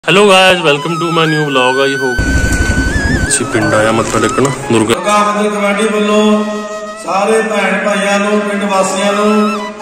Hello guys, welcome to my new vlog. I hope ਅਸੀਂ ਪਿੰਡ ਆਇਆ ਮੱਥਾ ਟੇਕਣ ਦੁਰਗਾ ਮੰਦਿਰ ਕਮੇਟੀ ਵੱਲੋਂ ਸਾਰੇ ਭੈਣ ਭਾਈਆਂ ਨੂੰ ਪਿੰਡ ਵਾਸੀਆਂ ਨੂੰ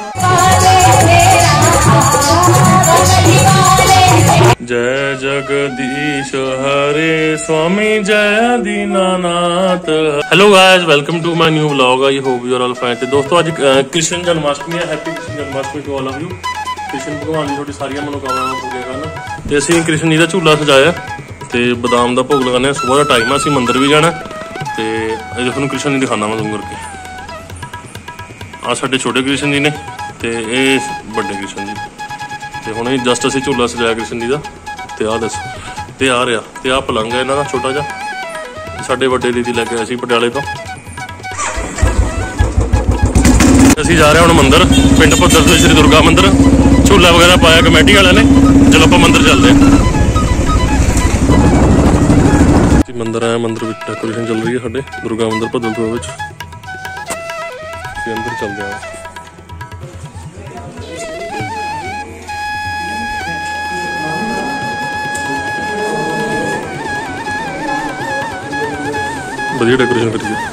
जय जगदीश हरे स्वामी जय दीनानाथ। Hello guys, welcome to my new vlog. I hope you are all fine. दोस्तों अज कृष्ण जन्माष्टमी है। Happy Krishna Janmashtami to all of you. Krishna भगवान जी थोड़ी सारिया मनोकामनावां पूरीਆਂ ਕਰਨ ਤੇ ਅਸੀਂ कृष्ण जी ਦਾ ਝੂਲਾ ਸਜਾਇਆ ਤੇ ਬਦਾਮ ਦਾ ਭੋਗ ਲਗਾਉਂਦੇ ਹਾਂ। ਸਵੇਰ ਦਾ ਟਾਈਮ ਆ, ਅਸੀਂ ਮੰਦਿਰ ਵੀ ਜਾਣਾ ਤੇ ਇਹ ਤੁਹਾਨੂੰ कृष्ण जी ਦਿਖਾਣਾ ਮੈਂ ਜ਼ੂਮ ਕਰਕੇ। ਆ ਸਾਡੇ ਛੋਟੇ कृष्ण जी ਨੇ ਤੇ ਇਹ ਵੱਡੇ कृष्ण जी ਤੇ ਹੁਣ ਜਸਟ ਅਸੀਂ ਝੂਲਾ ਸਜਾਇਆ कृष्ण जी ਦਾ ਤੇ ਆਹ ਦੱਸ ਤੇ ਆ ਰਿਹਾ ਤੇ ਆਹ ਪਲੰਗ ਹੈ ਇਹਨਾਂ ਦਾ ਛੋਟਾ ਜਿਹਾ। ਸਾਡੇ ਵੱਡੇ ਦੀਦੀ ਲੈ ਕੇ ਆਏ ਸੀ ਪਟਿਆਲੇ ਤੋਂ। ਅਸੀਂ ਜਾ ਰਹੇ ਹਾਂ ਹੁਣ ਮੰਦਿਰ ਪਿੰਡ ਭੱਦਰ ਤੋਂ ਸ਼੍ਰੀ ਦੁਰਗਾ ਮੰਦਿਰ। ਝੂਲਾ ਵਗੈਰਾ ਪਾਇਆ ਕਮੇਟੀ ਵਾਲਿਆਂ ਨੇ। ਚਲੋ ਆਪਾਂ ਮੰਦਿਰ ਚੱਲਦੇ ਹਾਂ। ਮੰਦਿਰ ਆਇਆ, ਮੰਦਿਰ ਵਿੱਚ ਡੈਕੋਰੇਸ਼ਨ ਚੱਲ ਰਹੀ ਹੈ ਸਾਡੇ ਦੁਰਗਾ ਮੰਦਿਰ ਭੱਦਲਪੁਰ ਵਿੱਚ। ਅਸੀਂ ਅੰਦਰ ਚੱਲਦੇ ਹਾਂ। ਵਧੀਆ ਡੈਕੋਰੇਸ਼ਨ ਕਰੀ ਹੈ।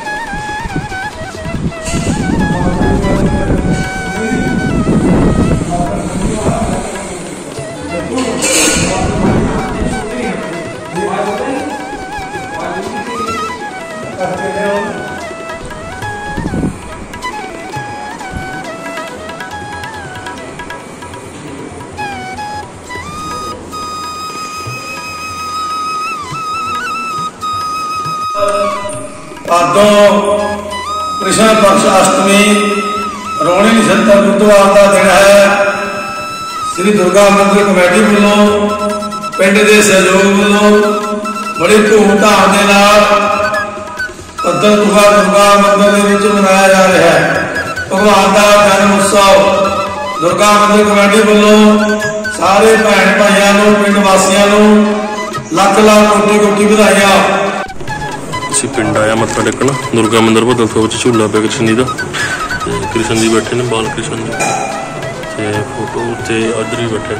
भादों कृष्ण पक्ष अष्टमी रोहिणी नक्षत्र बुधवार का दिन है। श्री दुर्गा मंदिर कमेटी वालों पिंड के सहयोग वालों बड़ी धूमधाम के नाल भद्रपुरा दुर्गा मंदिर के मनाया जा रहा है। भगवान का जन्म उत्सव दुर्गा मंदिर कमेटी वालों सारे भैन भाइयों को पिंड वासियों को लख लख कोटि कोटि बधाइयां। ਅਸੀਂ ਪਿੰਡ ਆਇਆ ਮੱਥਾ ਟੇਕਣ ਦੁਰਗਾ ਮੰਦਿਰ ਭੱਦਲਪੁਰ ਵਿੱਚ। ਝੂਲਾ ਪਿਆ कृष्ण जी ਦਾ ਤੇ कृष्ण जी ਬੈਠੇ ਨੇ, ਬਾਲ कृष्ण जी ਤੇ ਫੋਟੋ ਤੇ ਇੱਧਰ ਹੀ ਬੈਠੇ।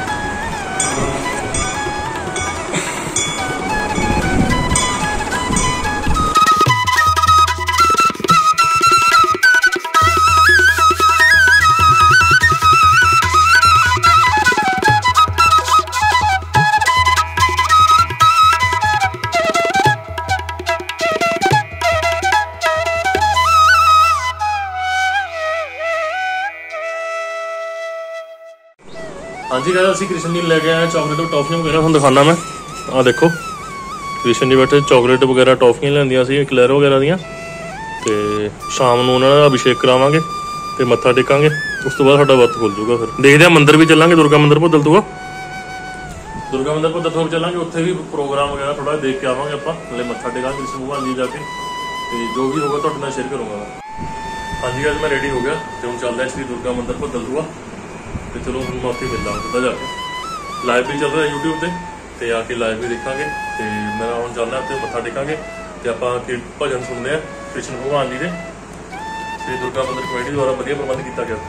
हाँ जी गाइस, ਅਸੀਂ कृष्ण जी लेके आए चॉकलेट और टॉफियां वगैरह ਤੁਹਾਨੂੰ ਦਿਖਾਣਾ मैं। ਆ ਦੇਖੋ कृष्ण जी बैठे चॉकलेट वगैरह टॉफियां ਲੈਂਦੀਆਂ ਸੀ ਕਲਰ ਵਗੈਰਾ ਦੀਆਂ ਤੇ ਸ਼ਾਮ ਨੂੰ ਉਹਨਾਂ ਦਾ ਅਭਿਸ਼ੇਕ ਕਰਾਵਾਂਗੇ ਤੇ ਮੱਥਾ ਟੇਕਾਂਗੇ। ਉਸ ਤੋਂ ਬਾਅਦ ਸਾਡਾ ਵਰਤ ਖੁੱਲ ਜਾਊਗਾ। ਫਿਰ ਦੇਖਦੇ ਆ ਮੰਦਿਰ ਵੀ ਚੱਲਾਂਗੇ ਦੁਰਗਾ ਮੰਦਿਰ ਭੱਦਲਪੁਰ। ਦੁਰਗਾ ਮੰਦਿਰ ਭੱਦਲਪੁਰ ਚੱਲਾਂਗੇ, ਉੱਥੇ ਵੀ ਪ੍ਰੋਗਰਾਮ ਵਗੈਰਾ ਥੋੜਾ ਦੇਖ ਕੇ ਆਵਾਂਗੇ ਆਪਾਂ। ਨਾਲੇ ਮੱਥਾ ਟੇਕਾਂਗੇ कृष्ण भगवान जी ਜਾ ਕੇ ਤੇ ਜੋ ਵੀ ਹੋਗਾ ਤੁਹਾਡੇ ਨਾਲ ਸ਼ੇਅਰ ਕਰੂੰਗਾ। ਹਾਂਜੀ ਅੱਜ ਮੈਂ ਰੈਡੀ ਹੋ ਗਿਆ ਤੇ ਹੁਣ ਚੱਲਦੇ ਹਾਂ ਸ਼੍ਰੀ ਦੁਰਗਾ ਮੰਦਿਰ ਭੱਦਲਪੁਰ। ਤੇ ਚਲੋ ਹੁਣ ਮੈਂ ਉੱਥੇ ਮਿਲਦਾ ਕਿੱਦਾਂ ਜਾ ਕੇ। ਲਾਈਵ ਵੀ ਚੱਲ ਰਿਹਾ YouTube ਤੇ ਆ ਕੇ ਲਾਈਵ ਵੀ ਦੇਖਾਂਗੇ ਤੇ ਮੇਰਾ ਹੁਣ ਚੱਲਣਾ ਉੱਥੇ ਮੱਥਾ ਟੇਕਾਂਗੇ ਤੇ ਆਪਾਂ ਭਜਨ ਸੁਣਦੇ ਆ कृष्ण भगवान जी ਦੇ। ਸ਼੍ਰੀ ਦੁਰਗਾ ਮੰਦਿਰ ਕਮੇਟੀ ਦੁਆਰਾ ਵਧੀਆ ਪ੍ਰਬੰਧ ਕੀਤਾ ਗਿਆ।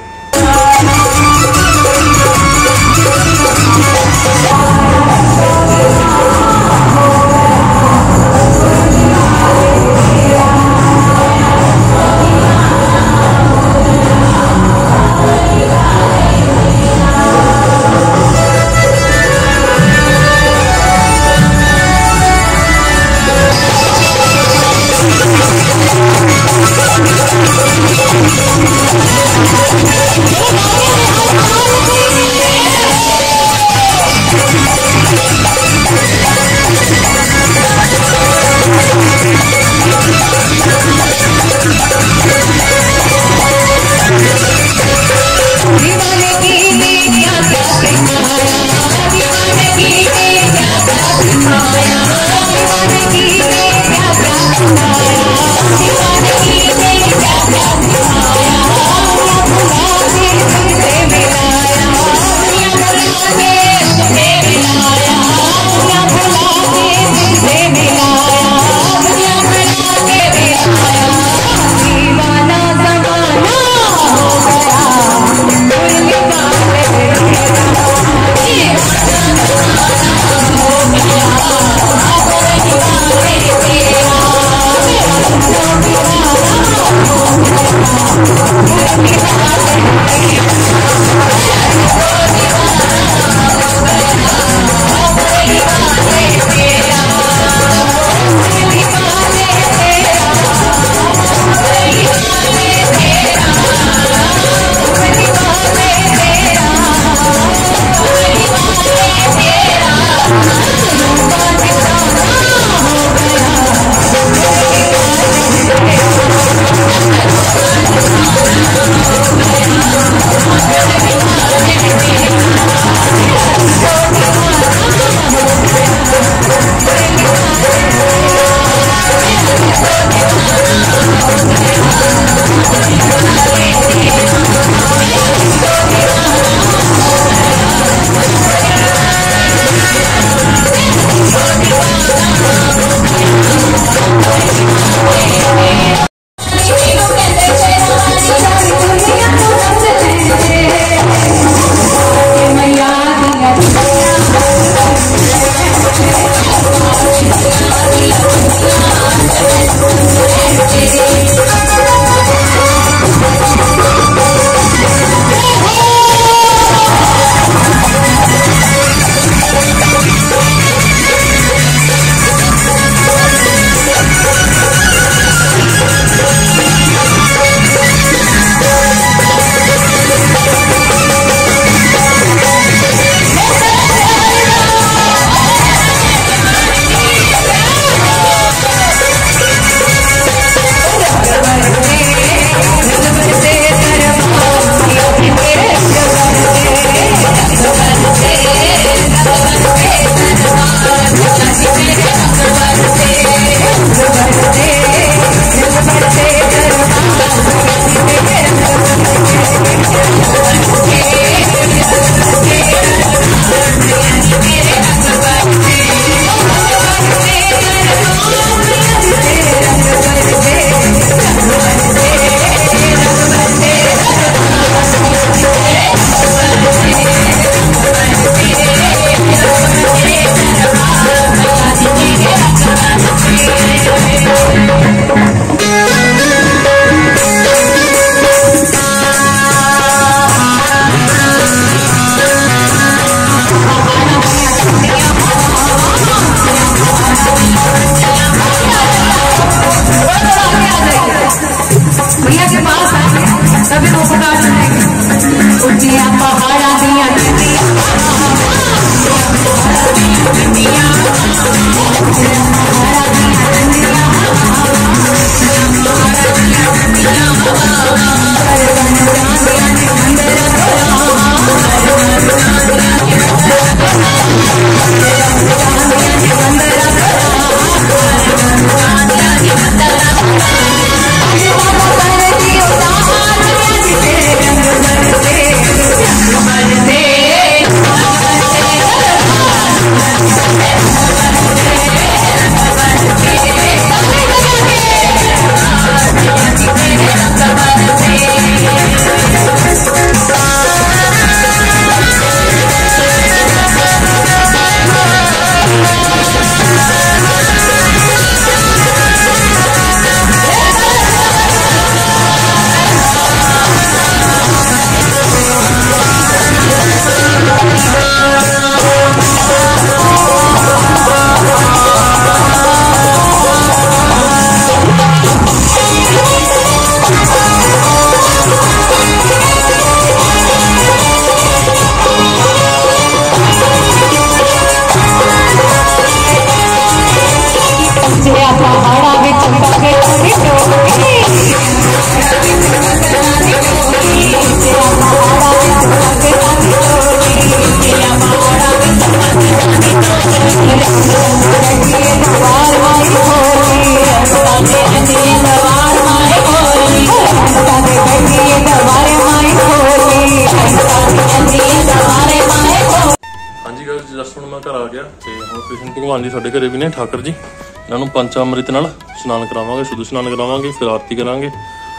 ਤੇ ਹੁਣ ਕ੍ਰਿਸ਼ਨ ਭਗਵਾਨ ਜੀ ਸਾਡੇ ਘਰੇ ਵੀ ਨੇ, ਠਾਕਰ ਜੀ। ਇਹਨਾਂ ਨੂੰ ਪੰਚਾਮ੍ਰਿਤ ਨਾਲ ਇਸ਼ਨਾਨ ਕਰਾਵਾਂਗੇ, ਸ਼ੁੱਧ ਇਸ਼ਨਾਨ ਕਰਾਵਾਂਗੇ, ਫਿਰ ਆਰਤੀ ਕਰਾਂਗੇ।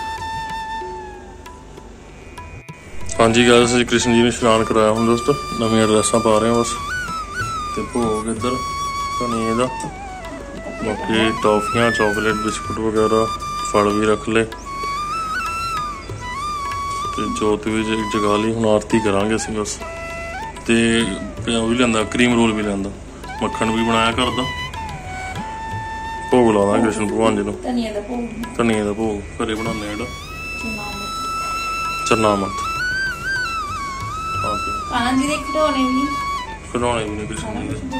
ਹਾਂਜੀ ਗਾਇਸ, ਅਸੀਂ ਕ੍ਰਿਸ਼ਨ ਜੀ ਨੂੰ ਇਸ਼ਨਾਨ ਕਰਾਇਆ ਹੁਣ ਦੋਸਤੋ, ਨਵੀਆਂ ਡਰੈਸਾਂ ਪਾ ਰਹੇ ਹਾਂ ਬਸ। ਤੇ ਭੋਗ ਇੱਧਰ ਧਨੀਏ ਦਾ, ਬਾਕੀ ਟੌਫੀਆਂ, ਚੌਕਲੇਟ, ਬਿਸਕੁਟ ਵਗੈਰਾ, ਫਲ ਵੀ ਰੱਖ ਲਏ ਤੇ ਜੋਤ ਵੀ ਜਗਾ ਲਈ। ਹੁਣ ਆਰਤੀ ਕਰਾਂਗੇ ਅਸੀਂ ਬਸ। ਤੇ ਉਹ ਵੀ ਲਿਆਂਦਾ, ਕਰੀਮ ਰੋਲ ਵੀ ਲਿਆਂਦਾ, ਮੱਖਣ ਵੀ ਬਣਾਇਆ ਘਰ ਦਾ। ਭੋਗ ਲਾ ਦਾਂਗੇ ਕ੍ਰਿਸ਼ਨ ਭਗਵਾਨ ਜੀ ਨੂੰ। ਧਨੀਏ ਦਾ ਭੋਗ ਘਰੇ ਬਣਾਉਂਦੇ ਆ, ਜਿਹੜਾ ਚਰਨਾਮਤ। ਆਨੰਦ ਜੀ ਦੇ ਖਿਡੌਣੇ ਵੀ ਨੇ ਕ੍ਰਿਸ਼ਨ ਜੀ ਦੇ।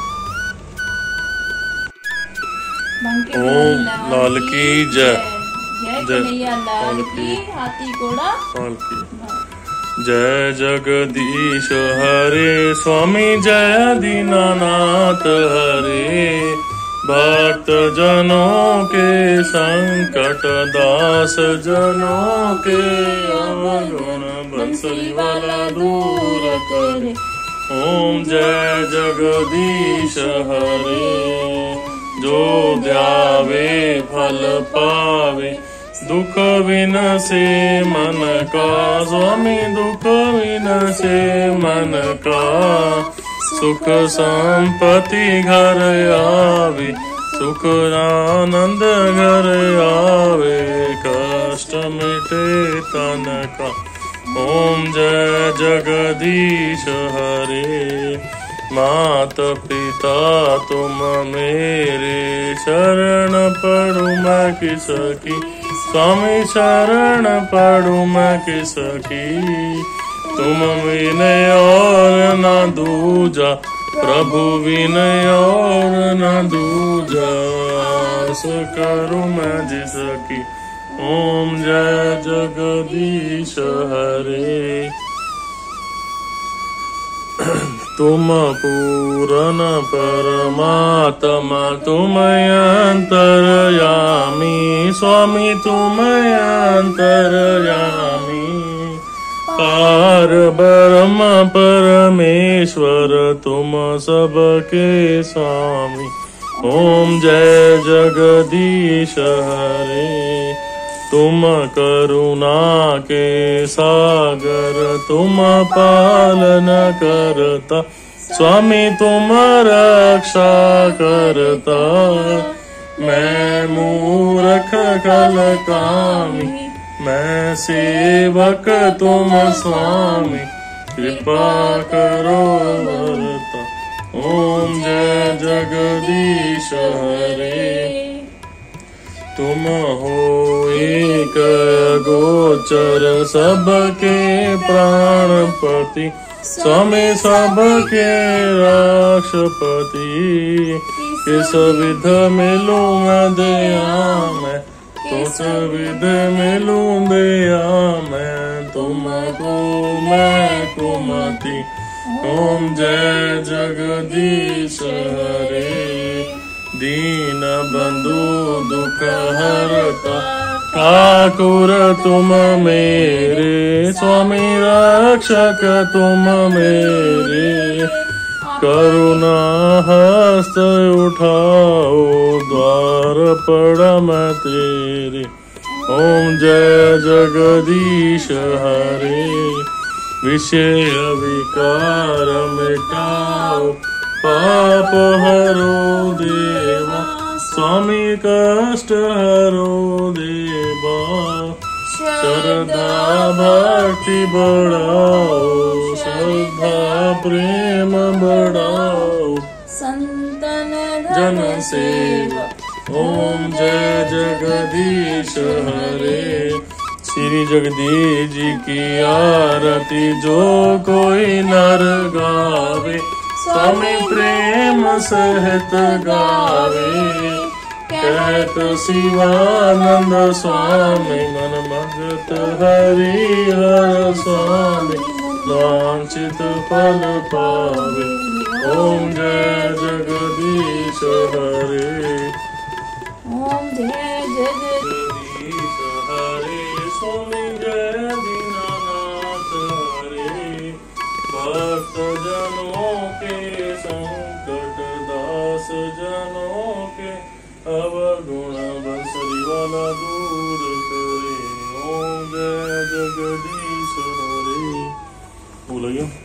ओम लाल की जय, कन्हैया लाल की, हाथी घोड़ा की जय। जगदीश हरे स्वामी जय दीनानाथ हरे, भक्त जनों के संकट, दास जनों के अवगुण, बंसरी वाला दूर करे। ओम जय जगदीश हरे, जो ध्यावे फल पावे, दुख विनसे मन का। स्वामी दुख विनसे मन का, सुख संपत्ति घर आवे, सुख आनंद घर आवे, कष्ट मिटे तन का। ओम जय जगदीश हरे, मात पिता तुम मेरे, शरण पड़ू मैं किसकी। स्वामी शरण पड़ू मैं किसकी, तुम विनय और न दूजा, प्रभु विनय और न दूजा, सो करूँ मैं जिसकी। ओम जय जगदीश हरे, तुम पूरन परमात्मा, तुम अंतर्यामी। स्वामी तुम अंतर्यामी, पार ब्रह्म परमेश्वर, तुम सबके स्वामी। ओम जय जगदीश हरे, तुम करुणा के सागर, तुम पालन करता। स्वामी तुम रक्षा करता, मैं मूर्ख कल कामी, मैं सेवक तुम स्वामी, कृपा करो वरता। ओम जय जगदीश हरे, तुम हो एक गोचर, सबके प्राणपति। स्वामी सबके राष्ट्रपति, किस विध मिलूं मैं दया मैं, तुस विध मिलूं दया मैं, तुमको मैं तुमति। ओम जय जगदीश हरे, दीन बंधु दुख हरता, ठाकुर तुम मेरे। स्वामी रक्षक तुम मेरे, करुणा हस्त उठाओ, द्वार पड़ा मैं तेरे। ओम जय जगदीश हरे, विषय विकार मिटाओ, पाप हरो देवा। स्वामी कष्ट हरो देवा, श्रद्धा भक्ति बढ़ाओ, श्रद्धा प्रेम बढ़ाओ, संतन जन सेवा। ओम जय जगदीश हरे, श्री जगदीश जी की आरती जो कोई नर गावे, स्वामी प्रेम सहित गावे। कहत शिवानंद स्वामी, मन भगत हरि हर स्वामी, वांछित फल पावे। ओम जय जगदीश हरे, ओम जय जगदीश हरे। स्वामी जय दीनानाथ हरे, भक्त जनों के संकट अवगुण बंसरी वाला दूर करे, ओम जय जगदीश हरे। भूल गया।